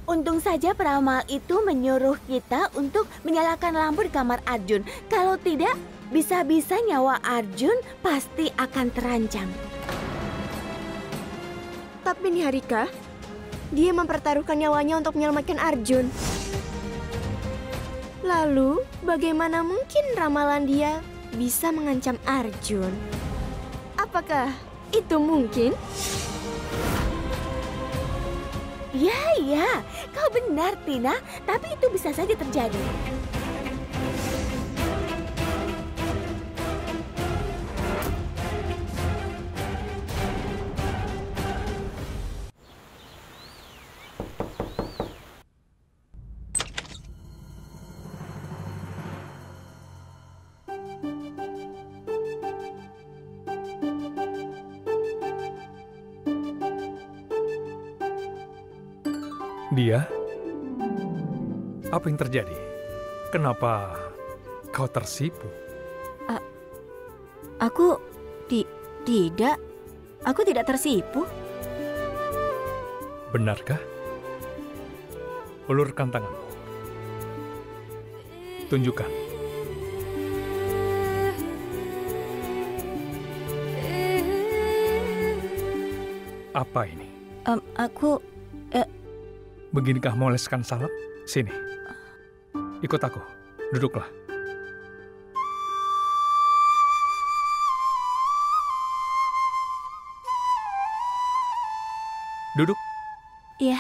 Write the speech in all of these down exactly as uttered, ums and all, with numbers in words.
Untung saja peramal itu menyuruh kita untuk menyalakan lampu di kamar Arjun. Kalau tidak, bisa-bisa nyawa Arjun pasti akan terancam. Tapi Niharika, dia mempertaruhkan nyawanya untuk menyelamatkan Arjun. Lalu, bagaimana mungkin ramalan dia bisa mengancam Arjun? Apakah itu mungkin? Ya, ya, kau benar, Tina. Tapi itu bisa saja terjadi. Dia? Apa yang terjadi? Kenapa kau tersipu? A- aku ti tidak. Aku tidak tersipu. Benarkah? Ulurkan tanganmu. Tunjukkan. Apa ini? Um, aku... Uh, Beginikah moleskan salep? Sini. Ikut aku. Duduklah. Duduk. Iya.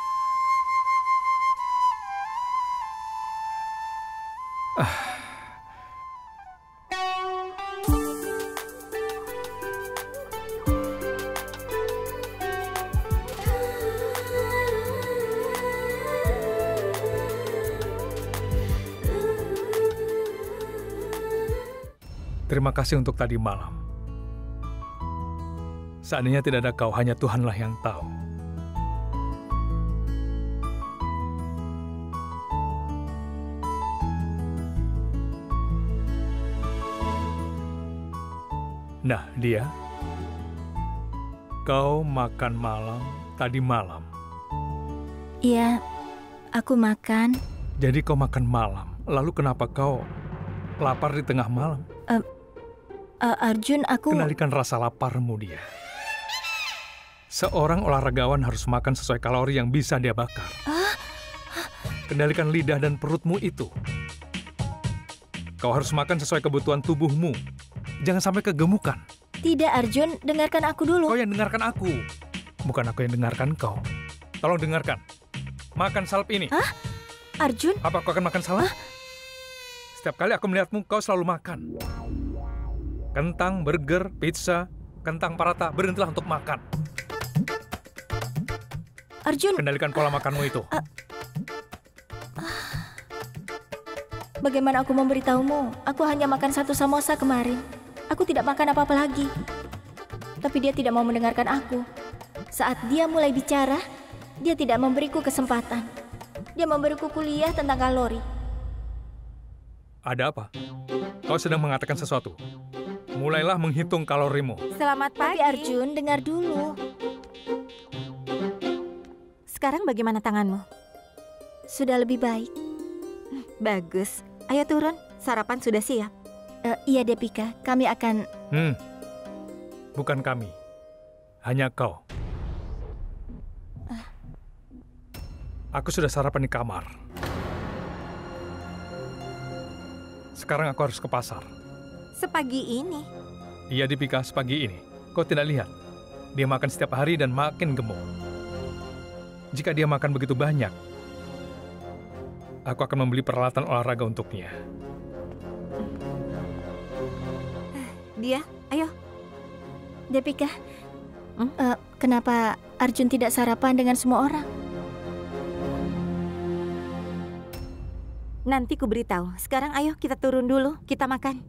Ah. Terima kasih untuk tadi malam. Seandainya tidak ada kau, hanya Tuhanlah yang tahu. Nah, dia, kau makan malam tadi malam. Iya, aku makan. Jadi kau makan malam, lalu kenapa kau lapar di tengah malam? Uh, uh, Arjun, aku... Kendalikan rasa laparmu, dia. Seorang olahragawan harus makan sesuai kalori yang bisa dia bakar. Uh, Kendalikan lidah dan perutmu itu. Kau harus makan sesuai kebutuhan tubuhmu. Jangan sampai kegemukan. Tidak, Arjun. Dengarkan aku dulu. Kau yang dengarkan aku. Bukan aku yang dengarkan kau. Tolong dengarkan. Makan salep ini. Hah? Arjun? Apa kau akan makan salep? Hah? Setiap kali aku melihatmu, kau selalu makan. Kentang, burger, pizza, kentang parata, berhentilah untuk makan. Arjun. Kendalikan pola makanmu itu. Uh, Bagaimana aku memberitahumu? Aku hanya makan satu samosa kemarin. Aku tidak makan apa-apa lagi. Tapi dia tidak mau mendengarkan aku. Saat dia mulai bicara, dia tidak memberiku kesempatan. Dia memberiku kuliah tentang kalori. Ada apa? Kau sedang mengatakan sesuatu. Mulailah menghitung kalorimu. Selamat pagi. Tapi Arjun, dengar dulu. Sekarang bagaimana tanganmu? Sudah lebih baik. Bagus. Ayo turun, sarapan sudah siap. Uh, iya, Depika. Kami akan... Hmm, bukan kami. Hanya kau. Uh. Aku sudah sarapan di kamar. Sekarang aku harus ke pasar. Sepagi ini? Iya, Depika, sepagi ini. Kau tidak lihat? Dia makan setiap hari dan makin gemuk. Jika dia makan begitu banyak, aku akan membeli peralatan olahraga untuknya. Dia, ayo. Depika, Hmm? uh, kenapa Arjun tidak sarapan dengan semua orang? Nanti ku beritahu. Sekarang ayo kita turun dulu, kita makan.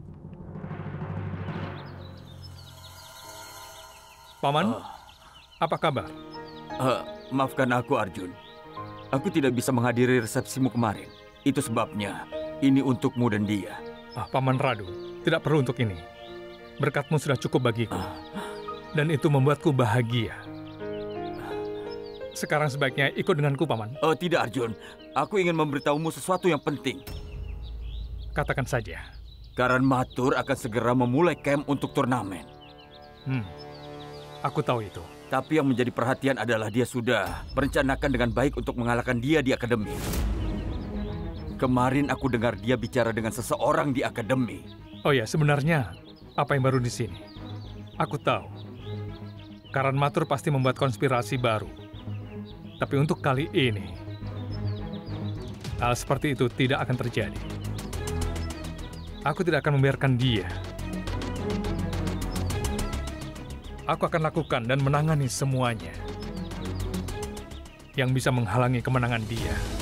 Paman, Uh, apa kabar? uh, maafkan aku, Arjun. Aku tidak bisa menghadiri resepsimu kemarin. Itu sebabnya ini untukmu dan dia. Ah, Paman Radu, tidak perlu untuk ini. Berkatmu sudah cukup bagiku. Uh, Dan itu membuatku bahagia. sekarang sebaiknya ikut denganku, Paman. Oh, tidak, Arjun. Aku ingin memberitahumu sesuatu yang penting. Katakan saja. Karan Mathur akan segera memulai camp untuk turnamen. Hmm, aku tahu itu. Tapi yang menjadi perhatian adalah dia sudah merencanakan dengan baik untuk mengalahkan dia di akademi. Kemarin aku dengar dia bicara dengan seseorang di akademi. Oh ya, sebenarnya apa yang baru di sini? Aku tahu. Karan Mathur pasti membuat konspirasi baru. Tapi untuk kali ini, hal seperti itu tidak akan terjadi. Aku tidak akan membiarkan dia. Aku akan lakukan dan menangani semuanya yang bisa menghalangi kemenangan dia.